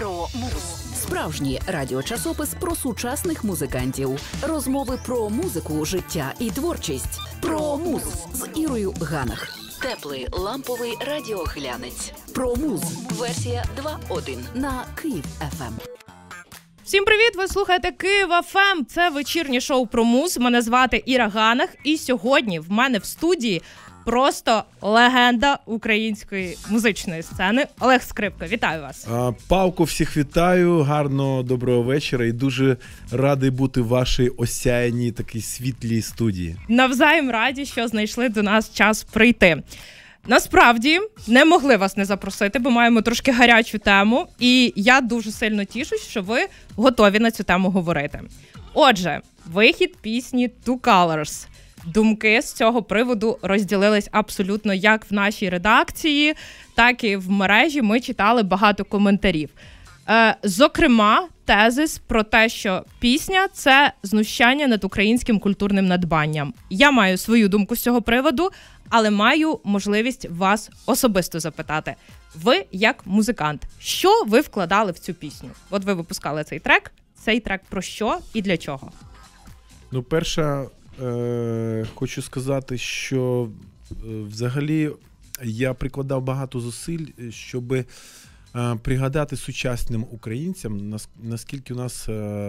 Про муз. Справжній радіочасопис про сучасних музикантів. Розмови про музику, життя і творчість. Про муз з Ірою Ганах. Теплий ламповий радіоглянець. Про муз. Версія 2.1 на Київ ФМ. Всім привіт! Ви слухаєте Київ ФМ. Це вечірнє шоу про муз. Мене звати Іра Ганах. І сьогодні в мене в студії просто легенда української музичної сцени Олег Скрипка. Вітаю вас. Павко, всіх вітаю. Гарного, доброго вечора. І дуже радий бути в вашій осяяній, такій світлій студії. Навзаєм раді, що знайшли до нас час прийти. Насправді, не могли вас не запросити, бо маємо трошки гарячу тему. І я дуже сильно тішусь, що ви готові на цю тему говорити. Отже, вихід пісні «Two Colors». Думки з цього приводу розділились абсолютно як в нашій редакції, так і в мережі. Ми читали багато коментарів. Зокрема, тезис про те, що пісня – це знущання над українським культурним надбанням. Я маю свою думку з цього приводу, але маю можливість вас особисто запитати. Ви, як музикант, що ви вкладали в цю пісню? От ви випускали цей трек. Цей трек про що і для чого? Ну, перша, хочу сказати, що взагалі я прикладав багато зусиль, щоб пригадати сучасним українцям, наскільки у нас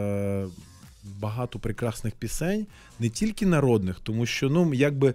багато прекрасних пісень, не тільки народних, тому що, ну, якби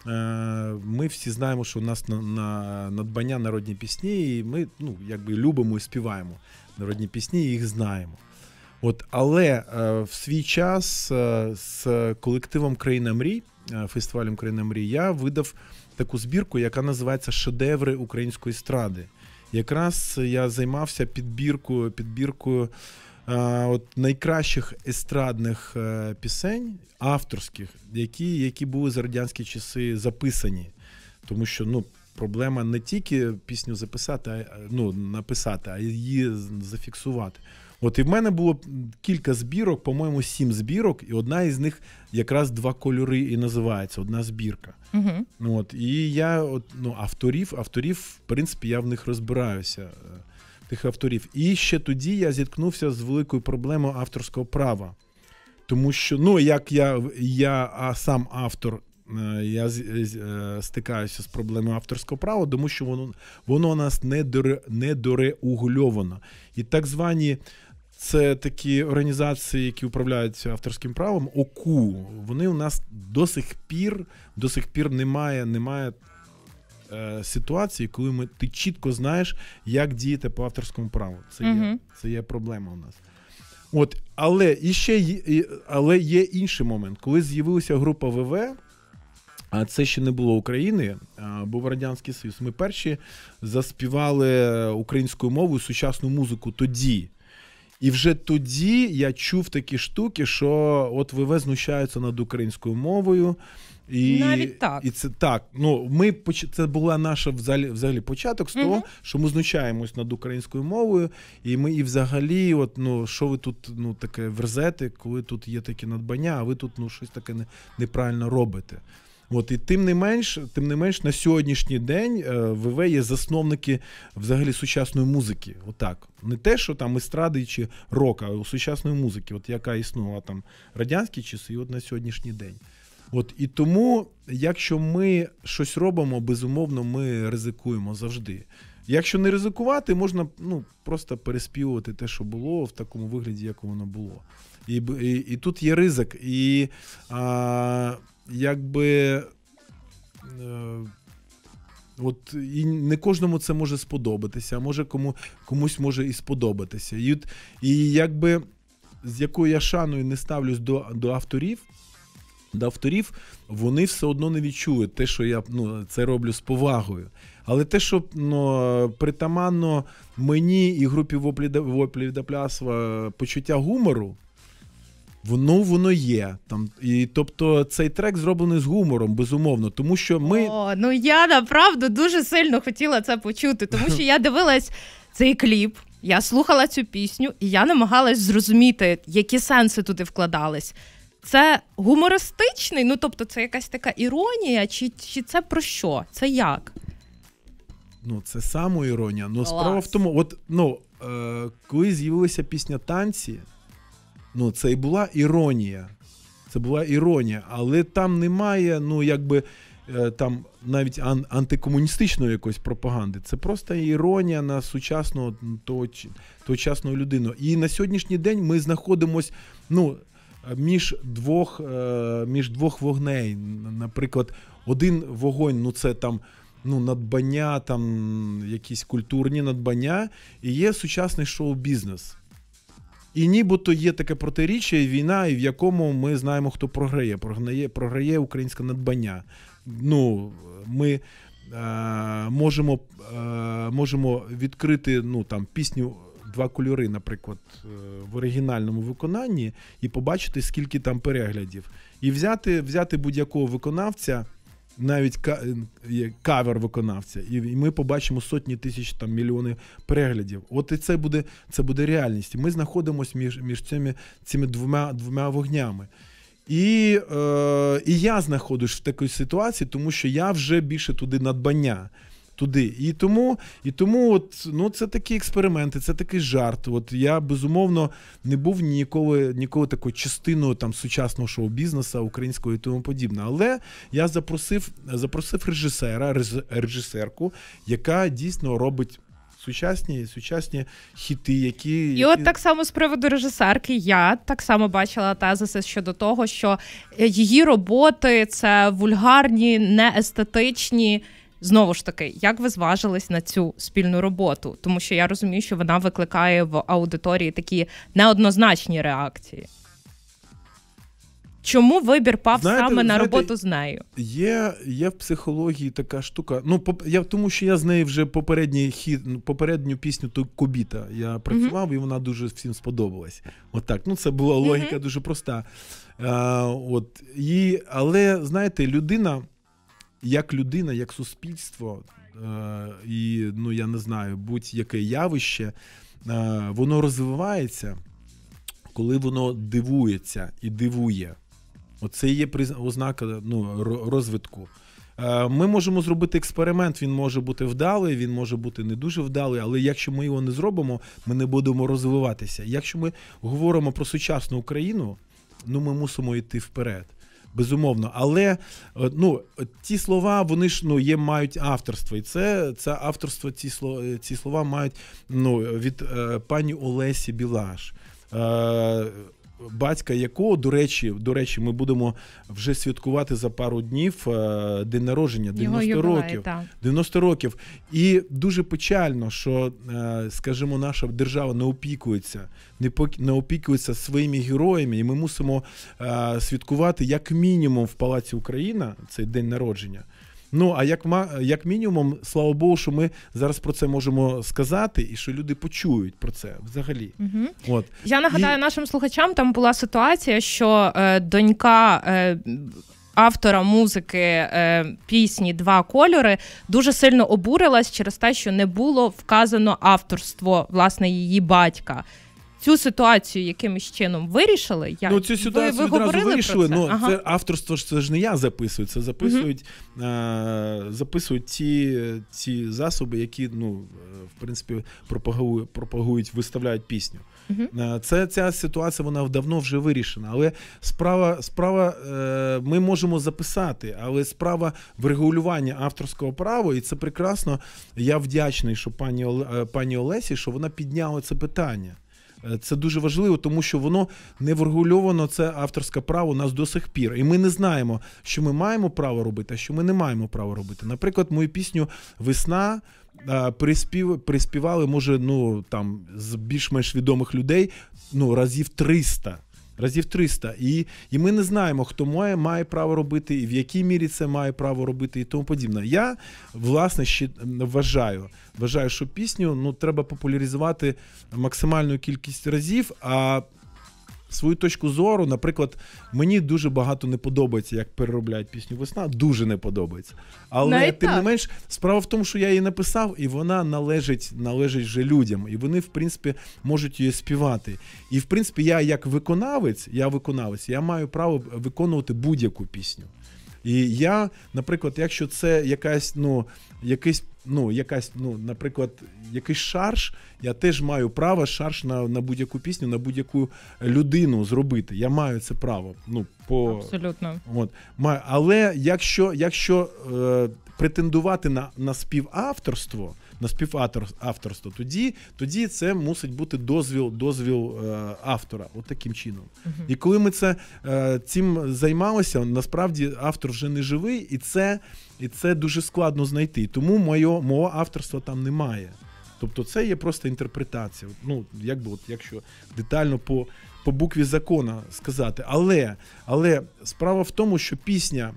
ми всі знаємо, що у нас на надбання народні пісні, і ми, ну, якби любимо і співаємо народні пісні, і їх знаємо. От, але в свій час з колективом «Країна мрій», фестивалем «Країна мрій», я видав таку збірку, яка називається «Шедеври української естради». Якраз я займався підбіркою от найкращих естрадних пісень, авторських, які були за радянські часи записані. Тому що, ну, проблема не тільки пісню записати, написати, а її зафіксувати. От і в мене було кілька збірок, по-моєму, 7 збірок, і одна із них якраз «Два кольори» і називається, одна збірка. Угу. От, і я, авторів, в принципі, я в них розбираюся, тих авторів. І ще тоді я зіткнувся з великою проблемою авторського права. Тому що, як я сам автор, я стикаюся з проблемою авторського права, тому що воно у нас недорегульовано. І так звані, це такі організації, які управляють авторським правом, ОКУ, вони у нас до сих пір немає ситуації, коли ти чітко знаєш, як діяти по авторському праву. Це є проблема у нас. От, але є інший момент. Коли з'явилася група ВВ, а це ще не було України, був Радянський Союз, ми перші заспівали українською мовою сучасну музику тоді. І вже тоді я чув такі штуки, що от ВВ знущаються над українською мовою. І, навіть так. І це так. Це була наша взагалі початок з того, що ми знущаємось над українською мовою, і ми і взагалі, що ви тут таке верзете, коли тут є такі надбання, а ви тут щось таке неправильно робите. От, і тим не менш, на сьогоднішній день ВВ є засновники взагалі сучасної музики. Отак. Не те, що там естради чи рок, а сучасної музики, от яка існувала там радянські часи і от на сьогоднішній день. От, і тому, якщо ми щось робимо, безумовно, ми ризикуємо завжди. Якщо не ризикувати, можна просто переспівувати те, що було, в такому вигляді, як воно було. І тут є ризик. І і не кожному це може сподобатися, а може комусь може і сподобатися. І якби з якою я шаною не ставлюсь до авторів, вони все одно не відчули те, що я це роблю з повагою. Але те, що притаманно мені і групі Воплів до Плясова почуття гумору, воно є. І, тобто цей трек зроблений з гумором, безумовно, тому що ми... Я, направду, дуже сильно хотіла це почути, тому що я дивилась цей кліп, я слухала цю пісню, і я намагалась зрозуміти, які сенси туди вкладались. Це гумористичний? Тобто це якась така іронія, чи це про що? Це як? Це самоіронія. Справа в тому, коли з'явилася пісня «Танці», ну, це і була іронія. Це була іронія, але там немає, ну, якби, там навіть антикомуністичної якоїсь пропаганди. Це просто іронія на сучасну, тогочасну людину. І на сьогоднішній день ми знаходимося, ну, між двох вогней. Наприклад, один вогонь, ну, це там, ну, надбання, там, якісь культурні надбання, і є сучасний шоу-бізнес. І нібито є таке протиріччя і війна, і в якому ми знаємо, хто програє. Програє українське надбання. Ну, ми можемо відкрити, ну, там, пісню «Два кольори», наприклад, в оригінальному виконанні і побачити, скільки там переглядів. І взяти будь-якого виконавця, навіть кавер-виконавця, і ми побачимо сотні тисяч, там, мільйони переглядів. От і це буде реальність. Ми знаходимося між цими двома вогнями. І я знаходжусь в такій ситуації, тому що я вже більше туди надбання. Туди. І тому от, ну, це такі експерименти, це такий жарт. От я, безумовно, не був ніколи такою частиною там сучасного шоу-бізнесу українського і тому подібне. Але я запросив режисерку, яка дійсно робить сучасні хіти, які... І от так само з приводу режисерки, я так само бачила тезиси щодо того, що її роботи – це вульгарні, неестетичні. Знову ж таки, як ви зважились на цю спільну роботу? Тому що я розумію, що вона викликає в аудиторії такі неоднозначні реакції. Чому вибір пав саме на роботу з нею? Є в психології така штука. Ну, тому що я з нею вже попередню пісню «Той Кобіта» я працював, і вона дуже всім сподобалась. Отак. Ну, це була логіка дуже проста. Але, знаєте, людина, як суспільство, і, ну, я не знаю, будь-яке явище, воно розвивається, коли воно дивується і дивує. Оце є ознака, ну, розвитку. Ми можемо зробити експеримент, він може бути вдалий, він може бути не дуже вдалий, але якщо ми його не зробимо, ми не будемо розвиватися. Якщо ми говоримо про сучасну Україну, ну, ми мусимо йти вперед. Безумовно, але, ну, ті слова, вони ж, ну, мають авторство, і це авторство, ці слова мають, ну, від пані Олесі Білаш, батька якого, до речі, ми будемо вже святкувати за пару днів день народження, 90 років. І дуже печально, що, скажімо, наша держава не опікується своїми героями, і ми мусимо святкувати як мінімум в Палаці Україна цей день народження. Ну, а як мінімум, слава Богу, що ми зараз про це можемо сказати, і що люди почують про це взагалі. Угу. От. Я нагадаю нашим слухачам, там була ситуація, що донька автора музики пісні «Два кольори» дуже сильно обурилась через те, що не було вказано авторство, власне, її батька. Цю ситуацію якимось чином вирішили? Ну, цю ситуацію ви відразу вирішили. Це? Ну, це авторство, це ж не я записую, це записують ті засоби, які, ну, в принципі, пропагують, виставляють пісню. Ця ситуація, вона давно вже вирішена. Але справа ми можемо записати, але справа в регулюванні авторського права, і це прекрасно. Я вдячний, що пані Олесі, що вона підняла це питання. Це дуже важливо, тому що воно не врегульовано, це авторське право у нас до сих пір. І ми не знаємо, що ми маємо право робити, а що ми не маємо права робити. Наприклад, мою пісню «Весна» приспівали, може, ну, там, з більш-менш відомих людей, ну, разів 300. І ми не знаємо, хто має право робити, і в якій мірі це має право робити, і тому подібне. Я, власне, ще вважаю, що пісню, ну, треба популяризувати максимальну кількість разів, а свою точку зору, наприклад, мені дуже багато не подобається, як переробляють пісню «Весна», дуже не подобається. Але, тим не менш, справа в тому, що я її написав, і вона належить вже людям, і вони, в принципі, можуть її співати. І, в принципі, я як виконавець, я маю право виконувати будь-яку пісню. І я, наприклад, якщо це наприклад, якийсь шарж, я теж маю право шарж на будь-яку пісню, на будь-яку людину зробити. Я маю це право. Абсолютно. Але якщо претендувати на співавторство, тоді це мусить бути дозвіл автора. От таким чином. І коли ми цим займалися, насправді автор вже не живий, і це дуже складно знайти. Тому мого авторства там немає. Тобто це є просто інтерпретація. Якщо детально по букві закону сказати. Але справа в тому, що пісня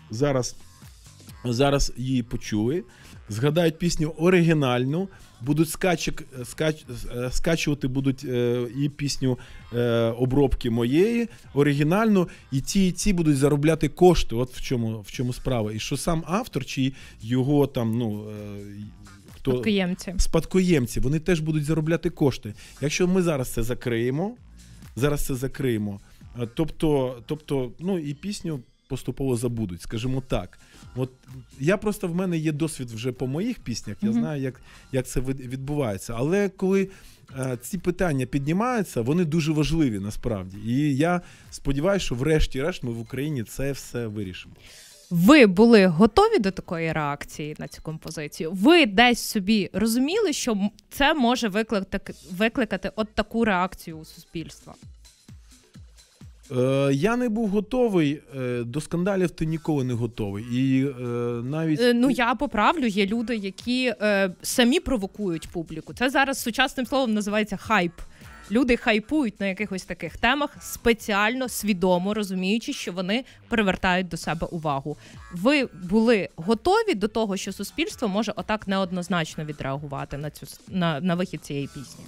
зараз її почули, згадають пісню оригінальну, будуть скачувати будуть і пісню обробки моєї, оригінальну, і ті будуть заробляти кошти. От в чому справа. І що сам автор, чи його там, спадкоємці, вони теж будуть заробляти кошти. Якщо ми зараз це закриємо, тобто, і пісню поступово забудуть, скажімо так. От в мене є досвід вже по моїх піснях, я знаю, як це відбувається. Але коли ці питання піднімаються, вони дуже важливі насправді. І я сподіваюся, що врешті-решт ми в Україні це все вирішимо. Ви були готові до такої реакції на цю композицію? Ви десь собі розуміли, що це може викликати от таку реакцію у суспільства? Я не був готовий, до скандалів ти ніколи не готовий. І навіть... Я поправлю, є люди, які самі провокують публіку. Це зараз сучасним словом називається хайп. Люди хайпують на якихось таких темах, спеціально, свідомо розуміючи, що вони привертають до себе увагу. Ви були готові до того, що суспільство може отак неоднозначно відреагувати на вихід цієї пісні?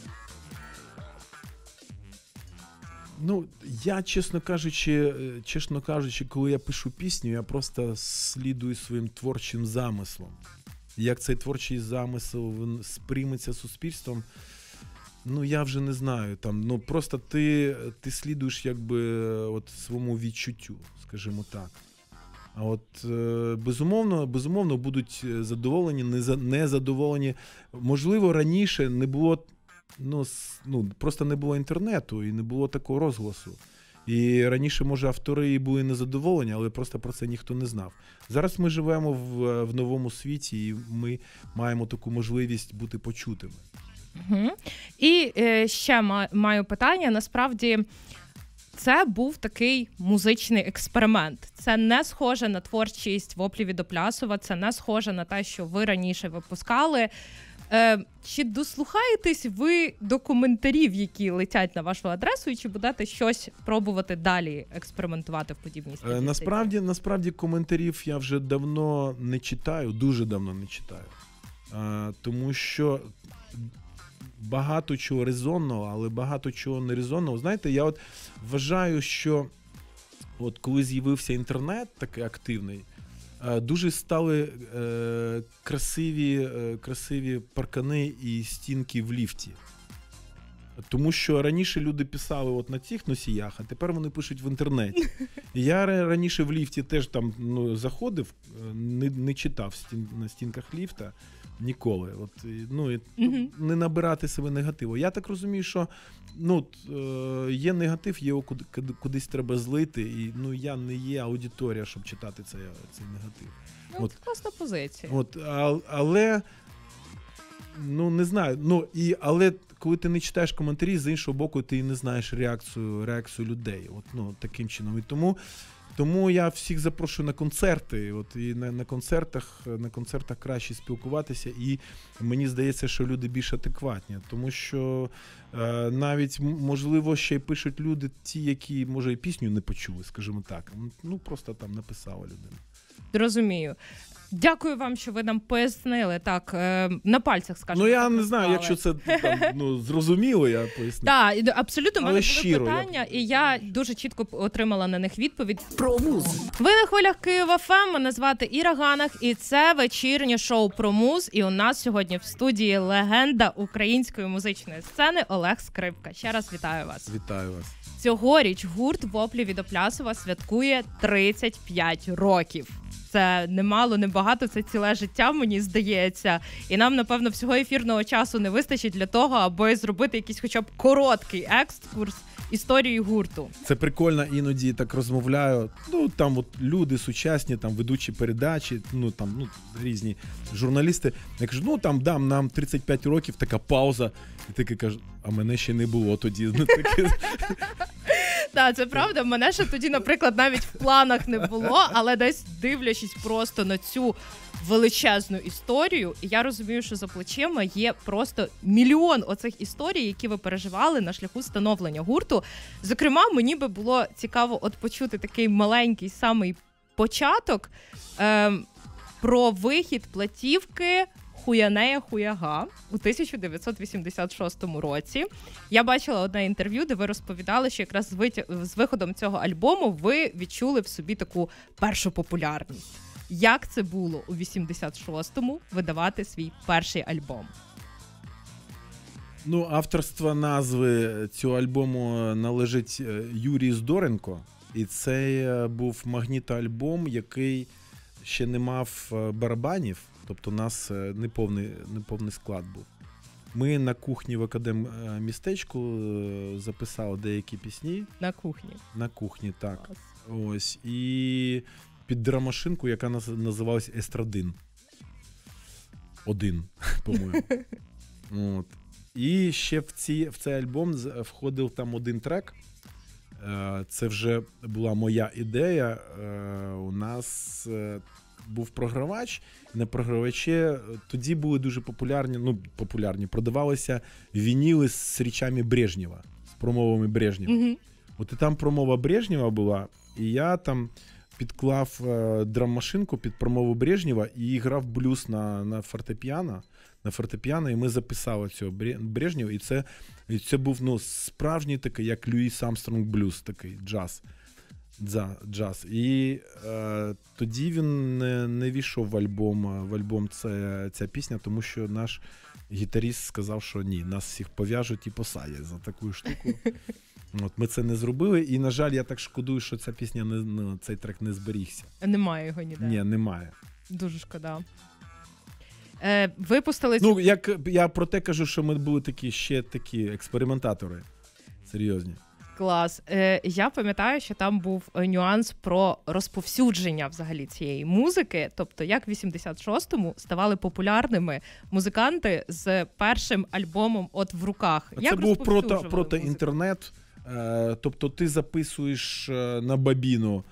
Я, чесно кажучи, коли я пишу пісню, я просто слідую своїм творчим замислом. Як цей творчий замисел сприйметься суспільством, я вже не знаю. Просто ти слідуєш своєму відчуттю, скажімо так. А от безумовно будуть задоволені, незадоволені. Можливо, раніше не було просто не було інтернету і не було такого розголосу. І раніше, може, автори і були незадоволені, але просто про це ніхто не знав. Зараз ми живемо в новому світі, і ми маємо таку можливість бути почутими. Угу. І ще маю питання. Насправді, це був такий музичний експеримент. Це не схоже на творчість Воплі від Оплясова, це не схоже на те, що ви раніше випускали. Чи дослухаєтесь ви до коментарів, які летять на вашу адресу, і чи будете щось пробувати далі експериментувати в подібній стилістиці? Насправді коментарів я вже давно не читаю, дуже давно не читаю. Тому що багато чого резонного, але багато чого не резонного. Знаєте, я вважаю, що коли з'явився інтернет такий активний, дуже стали красиві паркани і стінки в ліфті. Тому що раніше люди писали на цих носіях, а тепер вони пишуть в інтернеті. І я раніше в ліфті теж там заходив, не читав на стінках ліфта ніколи. Не набирати себе негативу. Я так розумію, що є негатив, є кудись треба злити, і я не є аудиторія, щоб читати цей негатив. Це класна позиція. Але не знаю. Але коли ти не читаєш коментарі, з іншого боку, ти не знаєш реакцію людей. Таким чином. І тому я всіх запрошую на концерти. І на концертах краще спілкуватися. І мені здається, що люди більш адекватні. Тому що навіть, можливо, ще й пишуть люди ті, які, може, і пісню не почули, скажімо так. Просто там написала людина. Розумію. Дякую вам, що ви нам пояснили так, на пальцях, скажімо. Ну, я не знаю, якщо це там, зрозуміло, я поясню. Так, абсолютно, в мене були щиро, питання, і я дуже чітко отримала на них відповідь. Про муз. Ви на хвилях Києва ФМ, мене звати Іра Ганах, і це вечірнє шоу про муз. І у нас сьогодні в студії легенда української музичної сцени Олег Скрипка. Ще раз вітаю вас. Вітаю вас. Цьогоріч гурт «Воплі від Оплясова» святкує 35 років. Це немало, небагато, це ціле життя, мені здається. І нам, напевно, всього ефірного часу не вистачить для того, аби зробити якийсь хоча б короткий екскурс історії гурту. Це прикольно, іноді так розмовляю. Ну, там от люди сучасні, там ведучі передачі, різні журналісти. Я кажу, нам 35 років, така пауза. І таки кажу, а мене ще не було тоді. Так, це правда. Мене ще тоді, наприклад, навіть в планах не було, але десь дивлячись просто на цю величезну історію, і я розумію, що за плечима є просто мільйон оцих історій, які ви переживали на шляху становлення гурту. Зокрема, мені би було цікаво от почути такий маленький самий початок про вихід платівки «Хуянея Хуяга» у 1986 році. Я бачила одне інтерв'ю, де ви розповідали, що якраз з виходом цього альбому ви відчули в собі таку першу популярність. Як це було у 86-му видавати свій перший альбом? Ну, авторство назви цього альбому належить Юрію Здоренко. І це був магнітоальбом, який ще не мав барабанів. Тобто у нас неповний склад був. Ми на кухні в Академмістечку записали деякі пісні. На кухні? На кухні, так. Ось. І під драмашинку, яка називалась «Естрадин». 1, по-моєму. От. І ще в цей альбом входив там один трек. Це вже була моя ідея. У нас був програвач, і на програвачі тоді були дуже популярні, продавалися вініли з речами Брежнєва, з промовами Брежнєва. Mm-hmm. От і там промова Брежнєва була, і я там підклав драм-машинку під промову Брежнєва і грав блюз на фортепіано, і ми записали цього Брежнєва, і це був справжній такий, як Льюіс Армстронг блюз, такий джаз. І тоді він не війшов в альбом ця пісня, тому що наш гітаріст сказав, що ні, нас всіх пов'яжуть і посадять за таку штуку. От, ми це не зробили, і, на жаль, я так шкодую, що ця пісня, цей трек не зберігся. Немає його ніде? Ні, немає. Дуже шкода. Випустили... як я про те кажу, що ми були ще такі експериментатори серйозні. Клас. Я пам'ятаю, що там був нюанс про розповсюдження взагалі цієї музики. Тобто, як в 86-му ставали популярними музиканти з першим альбомом от в руках. Це був проти-інтернет. Тобто, ти записуєш на бобіну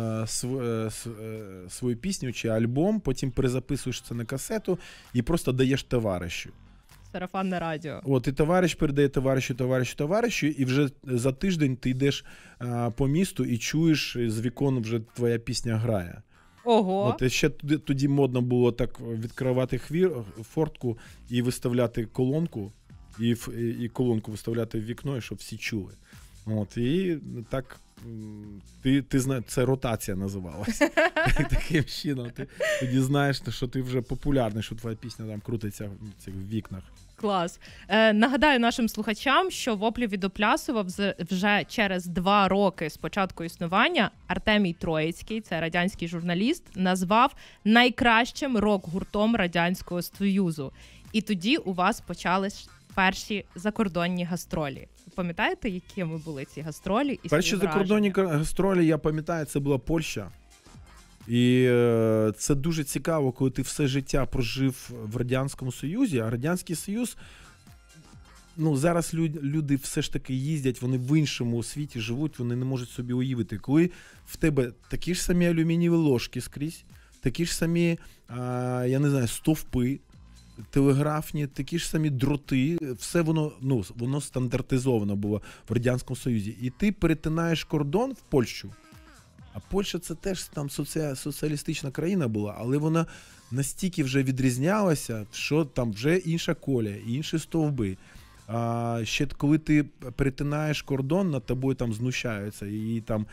свою пісню чи альбом, потім перезаписуєш це на касету і просто даєш товаришу. Сарафанне радіо. От, і товариш передає товаришу, і вже за тиждень ти йдеш по місту і чуєш, з вікон вже твоя пісня грає. Ого! От, і ще тоді модно було так відкривати фортку і виставляти колонку, і колонку виставляти в вікно, щоб всі чули. От, і так, ти знаєш, це ротація називалася. Таким чином, ти тоді знаєш, що ти вже популярний, що твоя пісня там крутиться в цих вікнах. Клас. Нагадаю нашим слухачам, що «Воплі від Оплясова» вже через 2 роки з початку існування Артемій Троїцький, це радянський журналіст, назвав найкращим рок-гуртом Радянського Союзу. І тоді у вас почались перші закордонні гастролі. Пам'ятаєте, якими були ці гастролі? І перші закордонні гастролі, я пам'ятаю, це була Польща. І це дуже цікаво, коли ти все життя прожив в Радянському Союзі, а Радянський Союз, зараз люди все ж таки їздять, вони в іншому світі живуть, вони не можуть собі уявити. Коли в тебе такі ж самі алюмінієві ложки скрізь, такі ж самі, стовпи, телеграфні, такі ж самі дроти, все воно стандартизовано було в Радянському Союзі. І ти перетинаєш кордон в Польщу, А Польща це теж там соціалістична країна була, але вона настільки вже відрізнялася, що там вже інша колія, інші стовби. А ще коли ти перетинаєш кордон, над тобою там знущаються. І там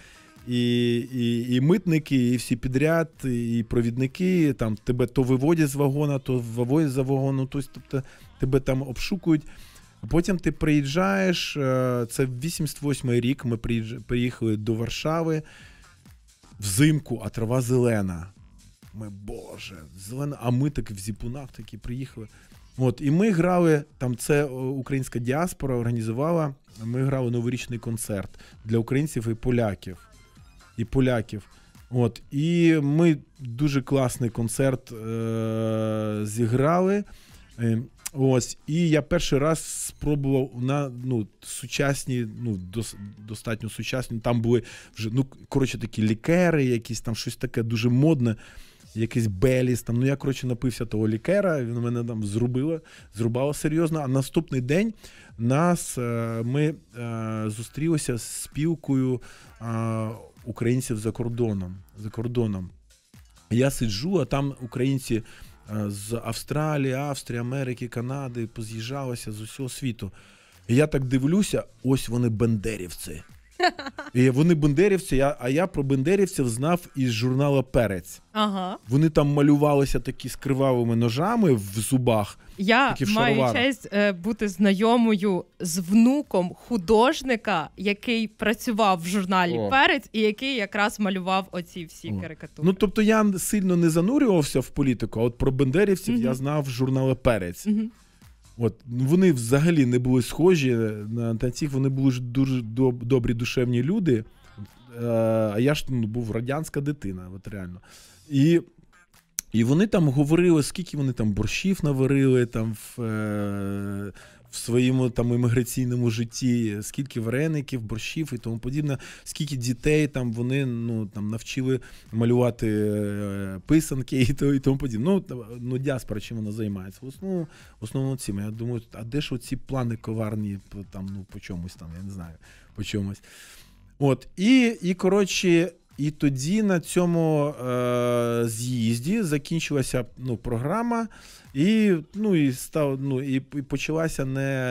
і митники, і всі підряд, і провідники, там тебе то виводять з вагона, то виводять за вагону, тобто тебе там обшукують. Потім ти приїжджаєш, це 88-й рік, ми приїхали до Варшави, взимку, а трава зелена. Ми, боже, зелена, а ми так в зіпунах такі приїхали. От, і ми грали, там це українська діаспора організувала, ми грали новорічний концерт для українців і поляків. От, і ми дуже класний концерт зіграли. Ось, і я перший раз спробував на сучасні, достатньо сучасні, там були вже, такі лікери, якісь там щось таке дуже модне, якийсь Беліс, там, я, напився того лікера, він мене там зрубало серйозно, а наступний день ми зустрілися з спілкою українців за кордоном. Я сиджу, а там українці з Австралії, Австрії, Америки, Канади поз'їжджалися з усього світу. І я так дивлюся, ось вони бендерівці. І вони бендерівці, а я про бендерівців знав із журналу «Перець». Ага. Вони там малювалися такі з кривавими ножами в зубах. Я маю честь бути знайомою з внуком художника, який працював в журналі «Перець» і який якраз малював оці всі карикатури. Тобто я сильно не занурювався в політику, а от про бендерівців я знав з журналу «Перець». От, вони взагалі не були схожі на цих, вони були дуже добрі душевні люди, а я ж був радянська дитина, от реально. І вони там говорили, скільки вони там борщів наварили там в своєму там імміграційному житті, скільки вареників, борщів і тому подібне, скільки дітей там вони там навчили малювати писанки і тому подібне. Діаспора чим вона займається? В основному цим. Я думаю, а де ж оці плани коварні там, по чомусь там, я не знаю, по чомусь. От, і тоді на цьому з'їзді закінчилася програма, і почалася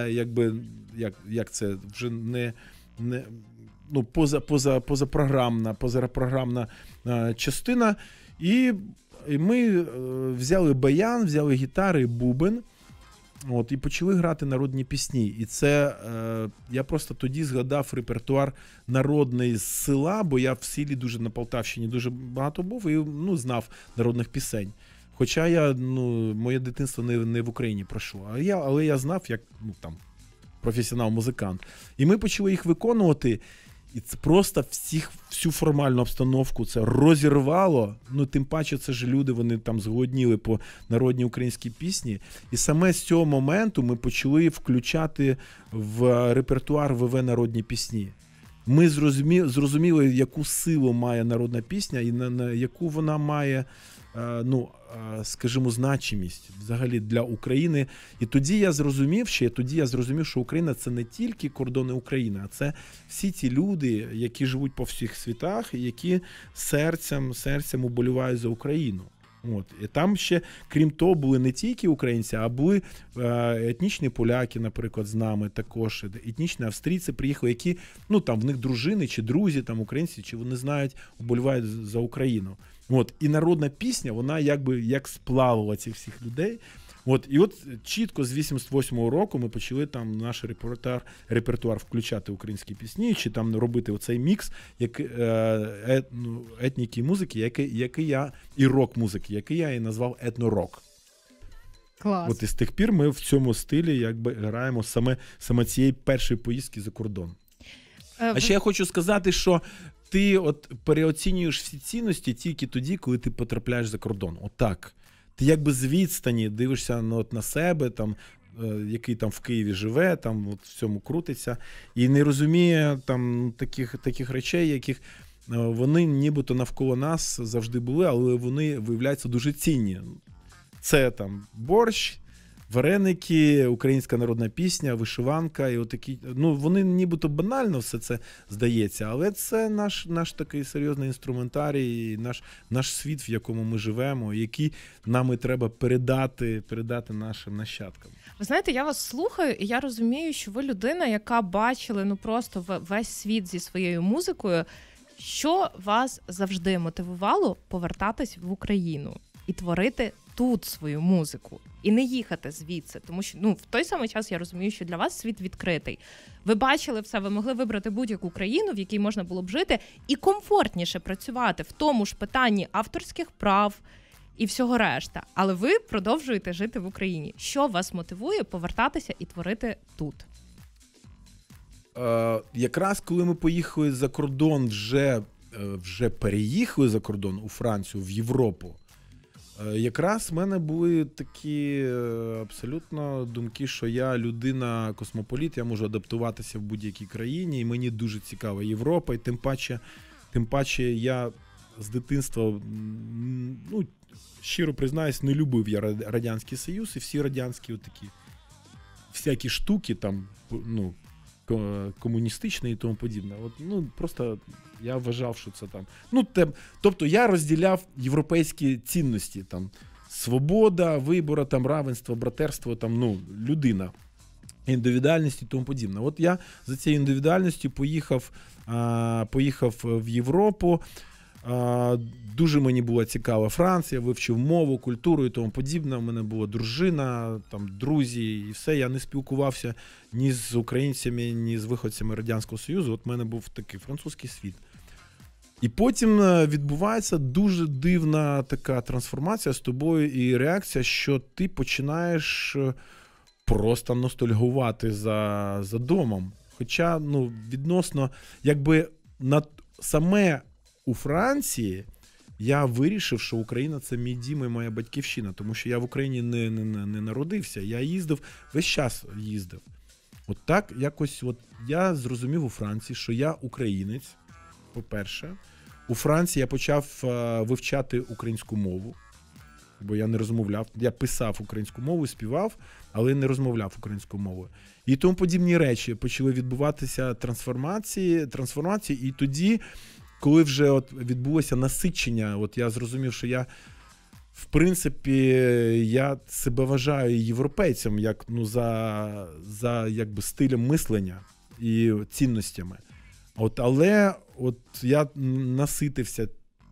позапрограмна частина. І ми взяли баян, взяли гітари, бубен. От, і почали грати народні пісні. І це, я просто тоді згадав репертуар народний з села, бо я в селі дуже на Полтавщині дуже багато був і знав народних пісень. Хоча моє дитинство не в Україні пройшло. Але я знав, як професіонал-музикант. І ми почали їх виконувати. І це просто всю формальну обстановку це розірвало. Тим паче це ж люди, вони там зголодніли по народній українській пісні. І саме з цього моменту ми почали включати в репертуар ВВ народні пісні. Ми зрозуміли, яку силу має народна пісня і на яку вона має, скажімо, значимість взагалі для України. І тоді я зрозумів, що Україна – це не тільки кордони України, а це всі ті люди, які живуть по всіх світах і які серцем уболівають за Україну. От. І там ще, крім того, були не тільки українці, а були етнічні поляки, наприклад, з нами також, етнічні австрійці приїхали, які, там в них дружини чи друзі, там українці, чи вони знають, уболівають за Україну. От. І народна пісня, вона як сплавила цих всіх людей. От. І от чітко з 88-го року ми почали там наш репертуар включати українські пісні, чи там робити оцей мікс етніки і музики, який я, і рок-музики, який я і назвав етнорок. Клас. От і з тих пір ми в цьому стилі граємо саме цієї першої поїздки за кордон. А ще я хочу сказати, що ти переоцінюєш всі цінності тільки тоді, коли ти потрапляєш за кордон. Отак. Ти з відстані дивишся на себе, там, який там в Києві живе, там в цьому крутиться, і не розуміє там таких речей, яких вони нібито навколо нас завжди були, але вони виявляються дуже цінні. Це там борщ, вареники, українська народна пісня, вишиванка і отакі. Ну, вони нібито банально все це здається, але це наш такий серйозний інструментарій, наш світ, в якому ми живемо, який нам і треба передати нашим нащадкам. Ви знаєте, я вас слухаю, і я розумію, що ви людина, яка бачила просто весь світ зі своєю музикою. Що вас завжди мотивувало повертатись в Україну і творити тут свою музику, і не їхати звідси? Тому що в той самий час я розумію, що для вас світ відкритий. Ви бачили все, ви могли вибрати будь-яку країну, в якій можна було б жити, і комфортніше працювати в тому ж питанні авторських прав і всього решта. Але ви продовжуєте жити в Україні. Що вас мотивує повертатися і творити тут? Якраз коли ми поїхали за кордон, вже переїхали за кордон у Францію, в Європу, якраз в мене були такі абсолютно думки, що я людина-космополіт, я можу адаптуватися в будь-якій країні, і мені дуже цікава Європа, і тим паче я з дитинства, щиро признаюсь, не любив я Радянський Союз і всі радянські отакі всякі штуки там, комуністичне і тому подібне. Просто я вважав, що це там. Тобто я розділяв європейські цінності, там свобода, вибору, там равенство, братерство, там людина, індивідуальність і тому подібне. От я за цією індивідуальністю поїхав в Європу. Дуже мені була цікава Франція, вивчив мову, культуру і тому подібне. У мене була дружина, там друзі і все. Я не спілкувався ні з українцями, ні з виходцями Радянського Союзу. От в мене був такий французький світ. І потім відбувається дуже дивна така трансформація з тобою і реакція, що ти починаєш просто ностальгувати за домом. Хоча, відносно, саме у Франції я вирішив, що Україна – це мій дім і моя батьківщина, тому що я в Україні не народився, я їздив, весь час їздив. От так якось я зрозумів у Франції, що я українець, по-перше. У Франції я почав вивчати українську мову, бо я не розмовляв, я писав українську мову, співав, але не розмовляв українською мовою. І тому подібні речі почали відбуватися трансформації, і тоді, коли вже відбулося насичення, я зрозумів, що я, в принципі, я себе вважаю європейцем, за стилем мислення і цінностями. Але я наситився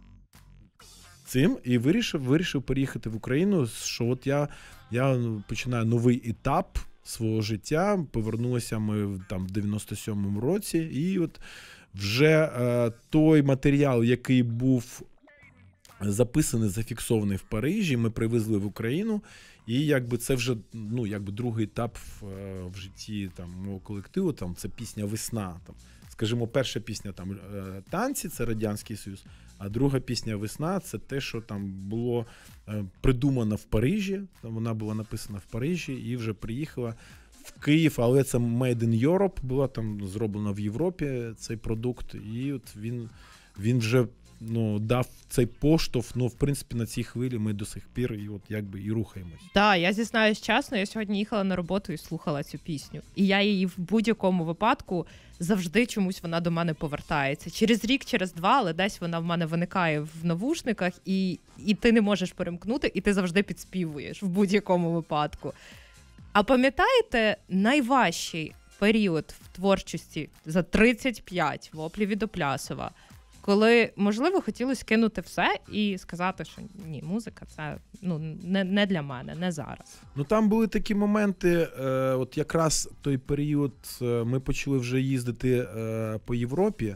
цим і вирішив переїхати в Україну, що я починаю новий етап свого життя. Повернулися ми в 97-му році, і вже той матеріал, який був записаний, зафіксований в Парижі, ми привезли в Україну, і це вже другий етап в житті мого колективу, це пісня «Весна». Скажімо, перша пісня «Танці» – це Радянський Союз, а друга пісня «Весна» – це те, що було придумано в Парижі, вона була написана в Парижі і вже приїхала в Київ, але це Made in Europe, була зроблена в Європі цей продукт, і він вже дав цей поштовх, в принципі, на цій хвилі ми до сих пір і рухаємось. Так, я зізнаюсь чесно, я сьогодні їхала на роботу і слухала цю пісню. І я її в будь-якому випадку завжди чомусь вона до мене повертається. Через рік, через два, але десь вона в мене виникає в навушниках, і ти не можеш перемкнути, і ти завжди підспівуєш в будь-якому випадку. А пам'ятаєте найважчий період в творчості за 35 в «Оплі» від Оплясова, коли, можливо, хотілося кинути все і сказати, що ні, музика – це не для мене, не зараз? Там були такі моменти, якраз той період ми почали вже їздити по Європі,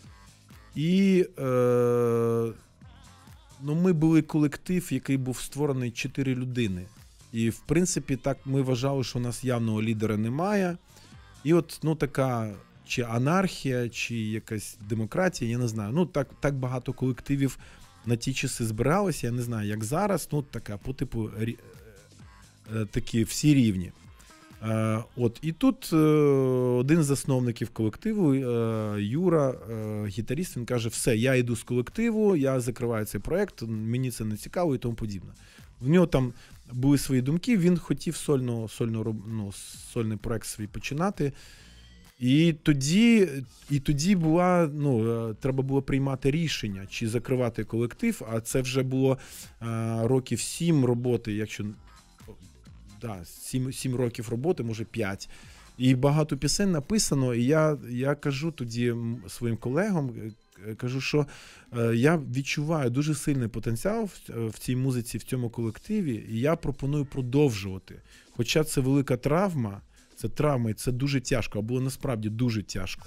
і ми були колектив, який був створений 4 людини. І, в принципі, так ми вважали, що у нас явного лідера немає. І така чи анархія, чи якась демократія, я не знаю. Так багато колективів на ті часи збиралося, я не знаю, як зараз, така по типу такі всі рівні. І тут один з засновників колективу, Юра, гітаріст, він каже: все, я йду з колективу, я закриваю цей проєкт, мені це не цікаво і тому подібне. В нього там були свої думки, він хотів сольний проект свій починати. І тоді була, треба було приймати рішення, чи закривати колектив, а це вже було років 7 роботи, якщо 7 років роботи, може 5. І багато пісень написано, і я кажу тоді своїм колегам, кажу, що я відчуваю дуже сильний потенціал в цій музиці, в цьому колективі, і я пропоную продовжувати. Хоча це велика травма, і це дуже тяжко, а було насправді дуже тяжко.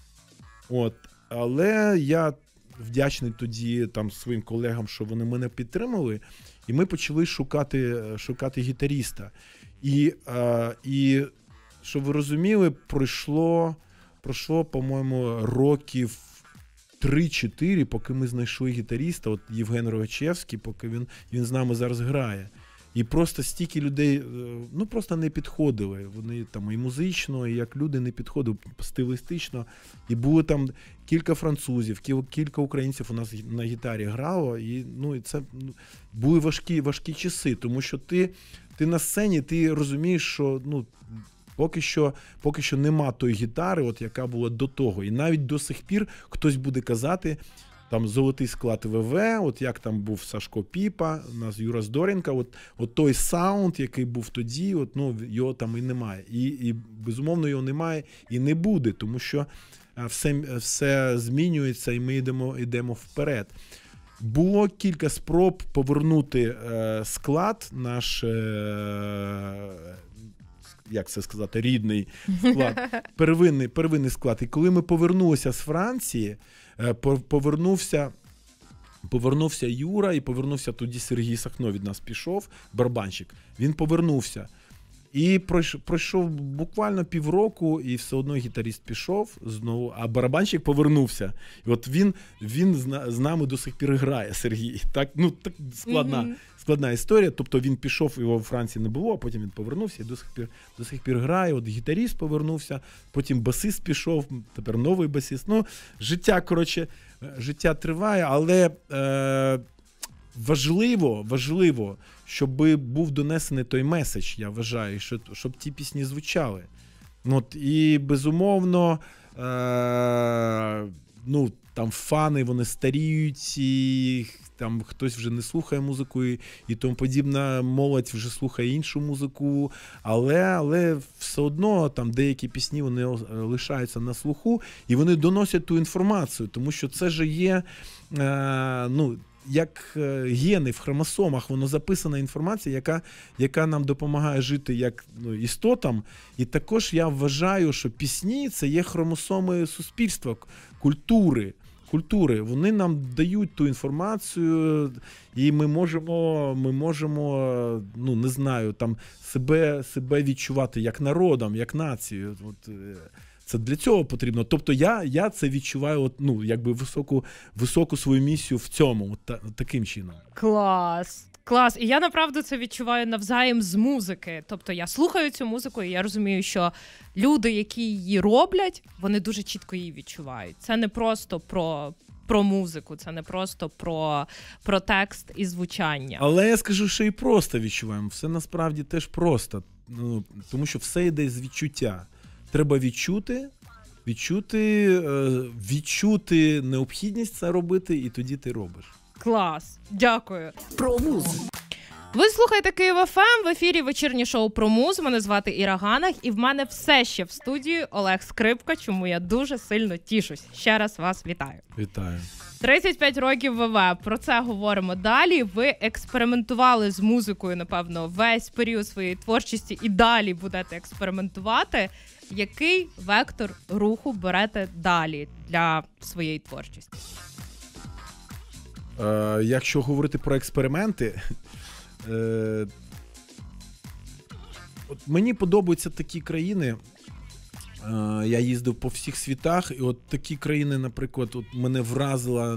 Але я вдячний тоді своїм колегам, що вони мене підтримали, і ми почали шукати гітаріста. І щоб ви розуміли, пройшло, по-моєму, років 3-4, поки ми знайшли гітаріста, от Євген Рогачевський, поки він з нами зараз грає. І просто стільки людей, просто не підходили. Вони там і музично, і як люди не підходили стилістично. І було там кілька французів, кілька українців у нас на гітарі грало. І це були важкі часи, тому що ти на сцені, ти розумієш, що поки що нема тої гітари, от яка була до того. І навіть до сих пір хтось буде казати, там золотий склад ВВ, от як там був Сашко Піпа, у нас Юра Здоренко, от той саунд, який був тоді, його там і немає. І безумовно його немає і не буде, тому що все змінюється і ми йдемо вперед. Було кілька спроб повернути склад, наш, як це сказати, рідний склад, первинний склад. І коли ми повернулися з Франції, повернувся Юра, і повернувся тоді Сергій Сахно, від нас пішов, барабанщик. Він повернувся. І пройшов буквально півроку, і все одно гітаріст пішов знову, а барабанщик повернувся. І от він з нами до сих пір грає, Сергій. Так складна історія. Тобто він пішов, його в Франції не було, а потім він повернувся і до сих пір грає. От гітаріст повернувся, потім басист пішов, тепер новий басист. Життя триває, але важливо, щоб був донесений той меседж, я вважаю, щоб ті пісні звучали. І, безумовно, там фани, вони старіють, і там хтось вже не слухає музику, і тому подібна, молодь вже слухає іншу музику, але все одно там деякі пісні, вони лишаються на слуху, і вони доносять ту інформацію, тому що це ж є, як гени в хромосомах, воно записана інформація, яка нам допомагає жити як істотам. І також я вважаю, що пісні – це є хромосоми суспільства, культури. Вони нам дають ту інформацію, і ми можемо, не знаю, там себе відчувати як народом, як нацією. Це для цього потрібно. Тобто я це відчуваю, якби високу свою місію в цьому, таким чином. Клас! І я, направду, це відчуваю навзаєм з музики. Тобто я слухаю цю музику, і я розумію, що люди, які її роблять, вони дуже чітко її відчувають. Це не просто про музику, це не просто про текст і звучання. Але я скажу, що і просто відчуваємо. Все насправді теж просто. Тому що все йде з відчуття. Треба відчути необхідність це робити, і тоді ти робиш. Клас, дякую. Про муз. Ви слухаєте Київ ФМ, в ефірі вечірнє шоу про муз. Мене звати Іра Ганах, і в мене все ще в студії Олег Скрипка, чому я дуже сильно тішусь. Ще раз вас вітаю. Вітаю. 35 років ВВ, про це говоримо далі. Ви експериментували з музикою, напевно, весь період своєї творчості і далі будете експериментувати. Який вектор руху берете далі для своєї творчості? Якщо говорити про експерименти, от мені подобаються такі країни. Я їздив по всіх світах, і от такі країни, наприклад, от мене вразила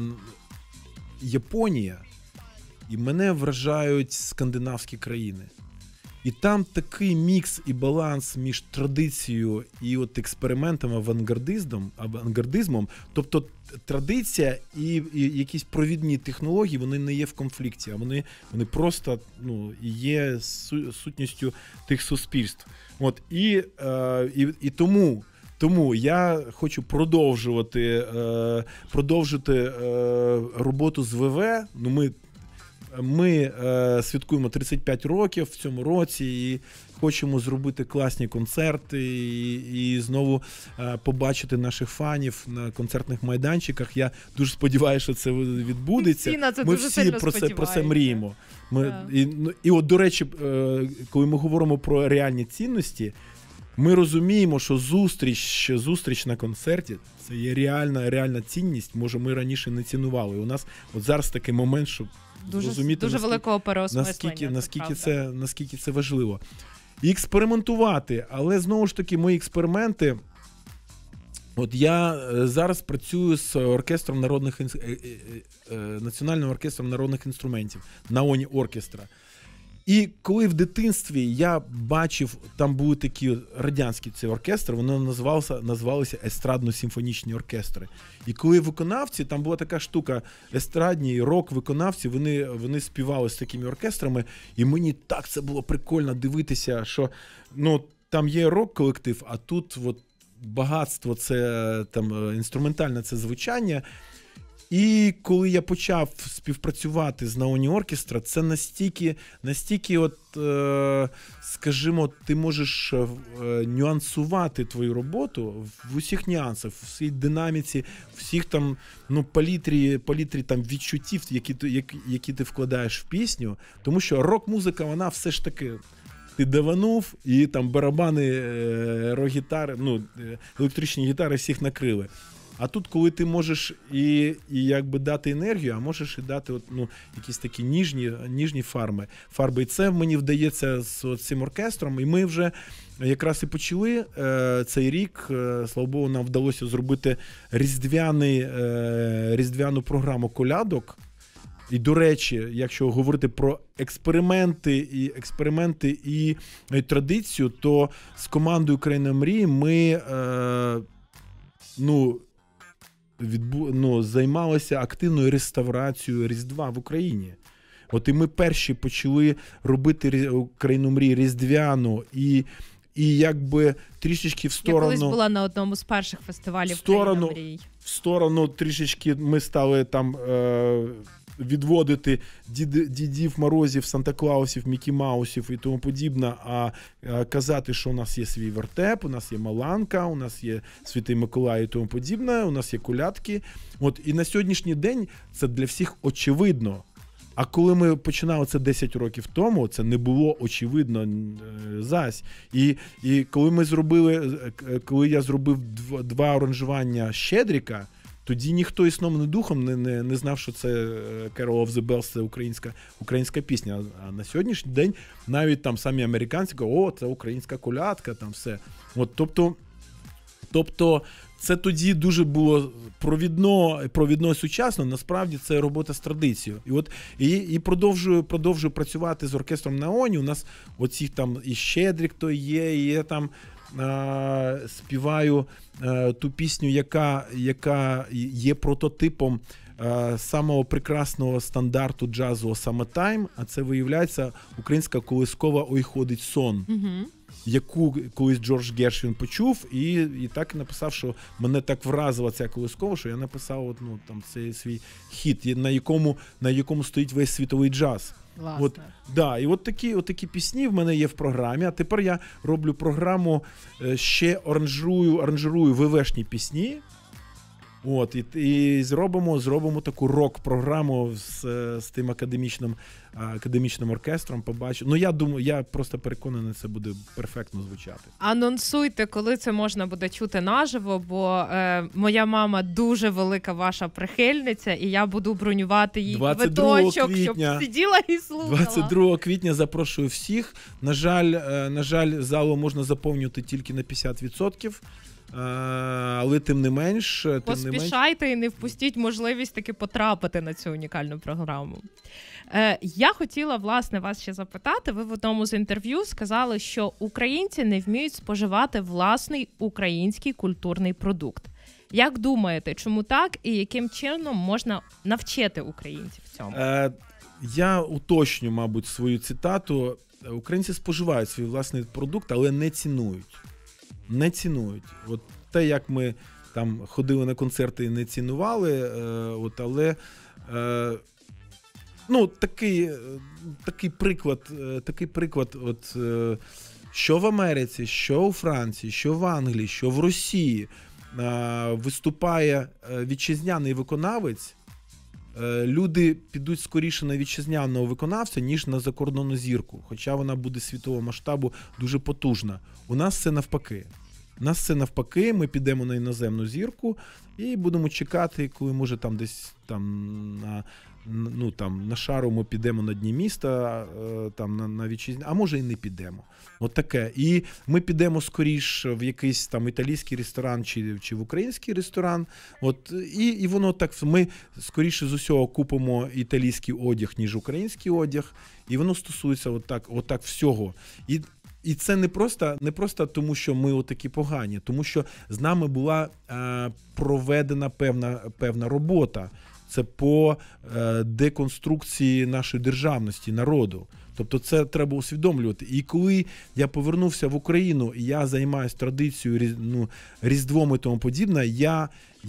Японія, і мене вражають скандинавські країни. І там такий мікс і баланс між традицією і от експериментом, авангардизмом. Тобто традиція і якісь провідні технології, вони не є в конфлікті, а вони просто є сутністю тих суспільств. От, і тому я хочу продовжити роботу з ВВ. Ми святкуємо 35 років в цьому році і хочемо зробити класні концерти і знову побачити наших фанів на концертних майданчиках. Я дуже сподіваюся, що це відбудеться. Ми всі про це мріємо. І от, до речі, коли ми говоримо про реальні цінності, ми розуміємо, що зустріч на концерті – це є реальна цінність. Може, ми раніше не цінували. У нас от зараз такий момент, щоб розуміти, дуже великого переосмислення. Наскільки це важливо. І експериментувати. Але, знову ж таки, мої експерименти... От я зараз працюю з Національним оркестром народних інструментів, Наоні оркестра. І коли в дитинстві я бачив, там були такі радянські ці оркестри, вони називалися естрадно-симфонічні оркестри. І коли виконавці, там була така штука, естрадні рок-виконавці, вони співали з такими оркестрами, і мені так це було прикольно дивитися, що там є рок-колектив, а тут от багатство, це там інструментальне це звучання. І коли я почав співпрацювати з Наоні оркестра, це настільки от, скажімо, ти можеш нюансувати твою роботу в усіх нюансах, в всій динаміці, всіх там, палітрі там відчуттів, які ти вкладаєш в пісню, тому що рок-музика, вона все ж таки, ти даванув, і там барабани, рок-гітари, електричні гітари всіх накрили. А тут, коли ти можеш і якби дати енергію, а можеш і дати якісь такі ніжні фарби. І це мені вдається з цим оркестром. І ми вже якраз і почали цей рік. Слава Богу, нам вдалося зробити різдвяну програму колядок. І, до речі, якщо говорити про експерименти і традицію, то з командою «Країна мрії» ми займалися активною реставрацією Різдва в Україні. От і ми перші почали робити «Країну мрії» різдвяну і якби трішечки в сторону... Я колись була на одному з перших фестивалів «Країна мрій». В сторону трішечки ми стали там відводити Дідів Морозів, Санта-Клаусів, Мікі Маусів і тому подібне, а казати, що у нас є свій вертеп, у нас є Маланка, у нас є Святий Миколай і тому подібне, у нас є колядки. От, і на сьогоднішній день це для всіх очевидно. А коли ми починали це 10 років тому, це не було очевидно зась. І коли я зробив 2 аранжування Щедрика, тоді ніхто і сном, ні духом не знав, що це Carol of the Bells, це українська пісня. А на сьогоднішній день навіть там самі американці кажуть, це українська колядка, там все. От, тобто це тоді дуже було провідно і сучасно, насправді це робота з традицією. І продовжую працювати з оркестром Наоні. У нас оці там і Щедрик то є, і я там співаю ту пісню, яка є прототипом самого прекрасного стандарту джазового «Summertime», а це, виявляється, українська колискова «Ой, ходить сон», яку колись Джордж Гершвін почув і так написав, що мене так вразила ця колискова, що я написав там цей свій хіт, на якому стоїть весь світовий джаз. І от такі пісні в мене є в програмі, а тепер я роблю програму, ще аранжирую ВВшні пісні. От, і зробимо таку рок-програму з тим академічним оркестром, побачу. Я просто переконаний, це буде перфектно звучати. Анонсуйте, коли це можна буде чути наживо, бо моя мама дуже велика ваша прихильниця, і я буду бронювати їй квиточок, щоб сиділа і слухала. 22 квітня запрошую всіх. На жаль, залу можна заповнювати тільки на 50%. але тим не менш... Поспішайте і не впустіть можливість таки потрапити на цю унікальну програму. Я хотіла, власне, вас ще запитати. Ви в одному з інтерв'ю сказали, що українці не вміють споживати власний український культурний продукт. Як думаєте, чому так і яким чином можна навчити українців цьому? Я уточню, мабуть, свою цитату. Українці споживають свій власний продукт, але не цінують. Не цінують. От те, як ми там ходили на концерти і не цінували, але такий приклад, от що в Америці, що у Франції, що в Англії, що в Росії виступає вітчизняний виконавець, люди підуть скоріше на вітчизняного виконавця, ніж на закордонну зірку, хоча вона буде світового масштабу дуже потужна. У нас це навпаки. Ми підемо на іноземну зірку і будемо чекати, коли, може, там десь на шару ми підемо на дні міста, на вітчизняну, а може і не підемо. От таке. І ми підемо скоріш в якийсь там італійський ресторан чи в український ресторан. От, і воно так, ми скоріше з усього купимо італійський одяг, ніж український одяг. І воно стосується отак всього. І це не просто тому, що ми отакі погані, тому що з нами була проведена певна робота. Це по деконструкції нашої державності, народу. Тобто це треба усвідомлювати. І коли я повернувся в Україну, і я займаюся традицією, Різдвом і тому подібне, я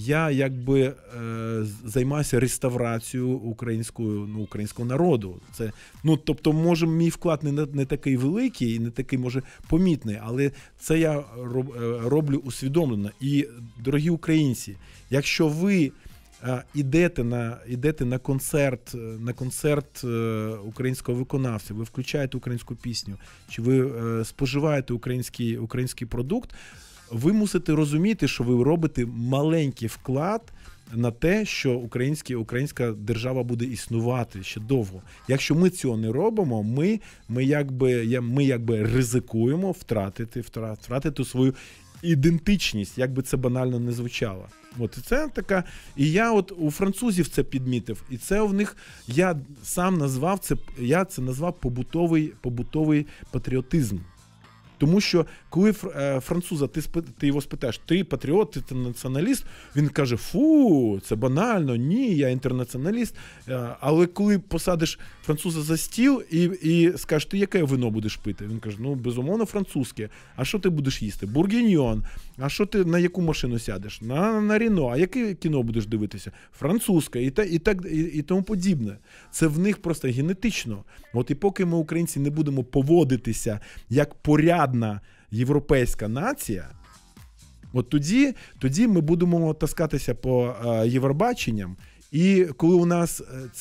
займаюся реставрацією українського народу. Це, тобто, може, мій вклад не такий великий і не такий, може, помітний, але це я роблю усвідомлено. І, дорогі українці, якщо ви ідете на концерт українського виконавця, ви включаєте українську пісню, чи ви споживаєте український продукт, ви мусите розуміти, що ви робите маленький вклад на те, що українська держава буде існувати ще довго. Якщо ми цього не робимо, ми якби ризикуємо втратити свою ідентичність, як би це банально не звучало. От, і це така, і я от у французів це підмітив, і це у них, я це назвав побутовий патріотизм. Тому що коли француза, ти його спитаєш, ти патріот, ти націоналіст, він каже, фу, це банально, ні, я інтернаціоналіст. Але коли посадиш француза за стіл і скажеш, ти яке вино будеш пити? Він каже, безумовно, французьке. А що ти будеш їсти? Бургіньйон. А що ти, на яку машину сядеш? На Рено. А яке кіно будеш дивитися? Французьке. І тому подібне. Це в них просто генетично. От і поки ми, українці, не будемо поводитися як порядна європейська нація, от тоді ми будемо таскатися по Євробаченням. І коли у нас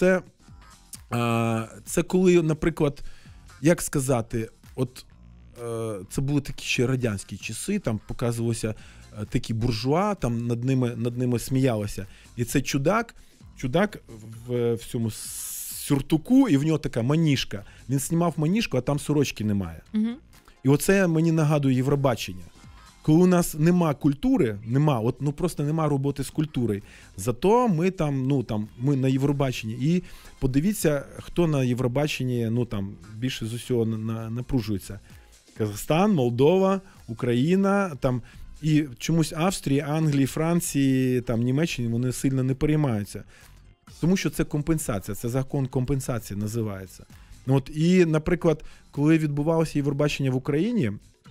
це коли, наприклад, як сказати, от це були такі ще радянські часи, там показувалося такі буржуа, там над ними сміялося. І це чудак в цьому сюртуку, і в нього така маніжка. Він знімав маніжку, а там сорочки немає. Угу. І оце мені нагадує Євробачення. Коли у нас нема культури, просто нема роботи з культурою. Зато ми ми на Євробаченні. І подивіться, хто на Євробаченні, більше з усього напружується. Казахстан, Молдова, Україна, і чомусь Австрії, Англії, Франції, Німеччині вони сильно не переймаються. Тому що це компенсація, це закон компенсації називається. І, наприклад, коли відбувалося Євробачення в Україні,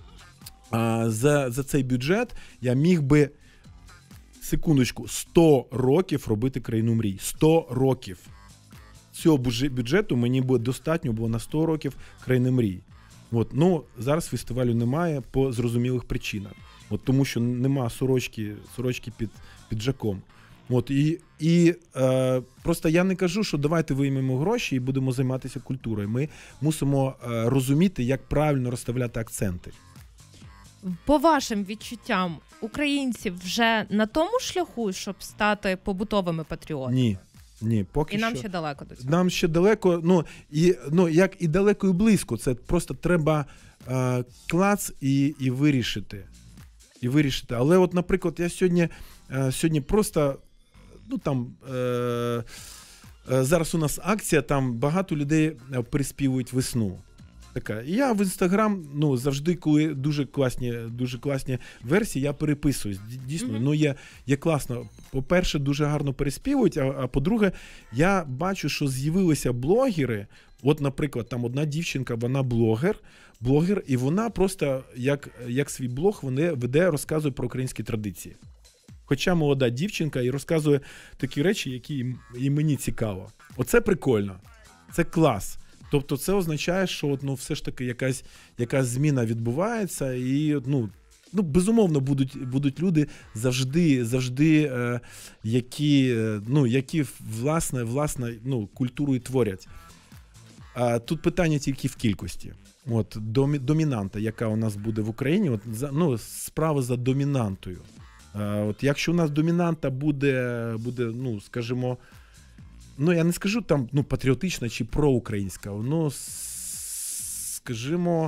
за цей бюджет я міг би, 100 років робити країну мрій. 100 років. Цього бюджету мені достатньо було на 100 років країни мрій. Зараз фестивалю немає по зрозумілих причинах. Тому що нема сорочки під піджаком. Просто я не кажу, що давайте виймемо гроші і будемо займатися культурою. Ми мусимо розуміти, як правильно розставляти акценти. По вашим відчуттям, українці вже на тому шляху, щоб стати побутовими патріотами? Ні, поки і що. І нам ще далеко до цього? Нам ще далеко, як і далеко, і близько. Це просто треба клац і вирішити. і вирішити. Але от, наприклад, я сьогодні просто, ну там, зараз у нас акція, там багато людей переспівують весну. Така. І я в Інстаграм, ну, завжди, коли дуже класні версії, я переписуюсь. Дійсно, є класно. По-перше, дуже гарно переспівують, а по-друге, я бачу, що з'явилися блогери. От, наприклад, там одна дівчинка, вона блогер, і вона просто, як свій блог, веде, розказує про українські традиції. Хоча молода дівчинка і розказує такі речі, які і мені цікаво. Оце прикольно. Це клас. Тобто це означає, що все ж таки якась зміна відбувається, і безумовно будуть люди завжди які власне культуру і творять. Тут питання тільки в кількості. От домінанта, яка у нас буде в Україні, справа за домінантою. От якщо у нас домінанта буде, скажімо, я не скажу там, патріотична чи проукраїнська, скажімо,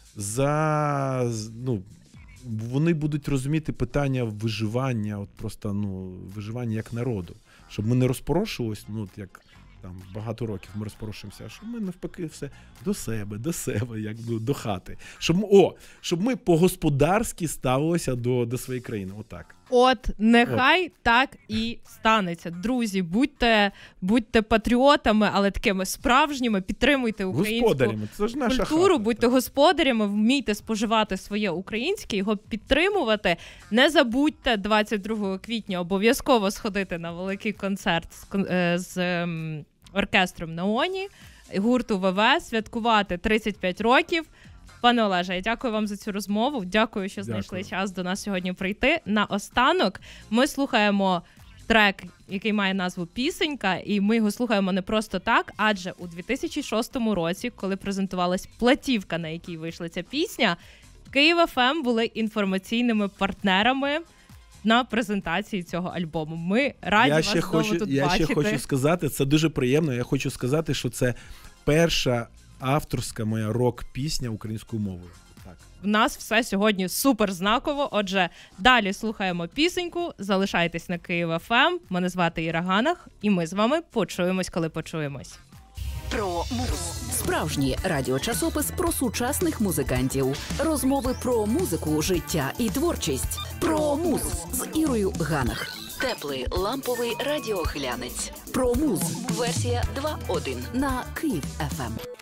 вони будуть розуміти питання виживання, виживання як народу. Щоб ми не розпорошувалися, як там багато років ми розпорошуємося, а щоб ми навпаки все до себе, до хати. Щоб ми по-господарськи ставилися до своєї країни. Отак. Нехай так і станеться. Друзі, будьте патріотами, але такими справжніми, підтримуйте українську це ж наша культуру, хата, будьте господарями, вмійте споживати своє українське, його підтримувати. Не забудьте 22 квітня обов'язково сходити на великий концерт з оркестром «Наоні», гурту ВВ, святкувати 35 років. Пане Олеже, я дякую вам за цю розмову. Дякую, що знайшли час до нас сьогодні прийти. Наостанок ми слухаємо трек, який має назву «Пісенька», і ми його слухаємо не просто так, адже у 2006 році, коли презентувалась платівка, на якій вийшла ця пісня, Київ ФМ були інформаційними партнерами на презентації цього альбому. Ми раді вас знову тут бачити. Я ще хочу сказати, це дуже приємно, я хочу сказати, що це перша авторська моя рок-пісня українською мовою. Так. В нас все сьогодні супер знаково. Отже, далі слухаємо пісеньку. Залишайтесь на Київ ФМ. Мене звати Іра Ганах, і ми з вами почуємось, коли почуємось. Про справжній радіочасопис про сучасних музикантів. Розмови про музику, життя і творчість. Про муз з Ірою Ганах. Теплий ламповий радіоглянець. Про муз. Версія 2.1 на Київ ФМ.